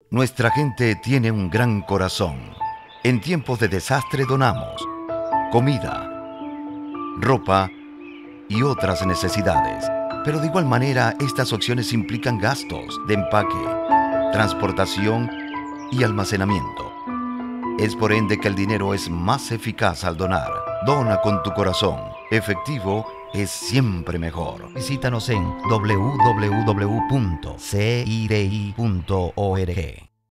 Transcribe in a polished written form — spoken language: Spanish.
Nuestra gente tiene un gran corazón. En tiempos de desastre donamos comida, ropa y otras necesidades. Pero de igual manera, estas opciones implican gastos de empaque, transportación y almacenamiento. Es por ende que el dinero es más eficaz al donar. Dona con tu corazón. Efectivo es siempre mejor. Visítanos en www.ciri.org.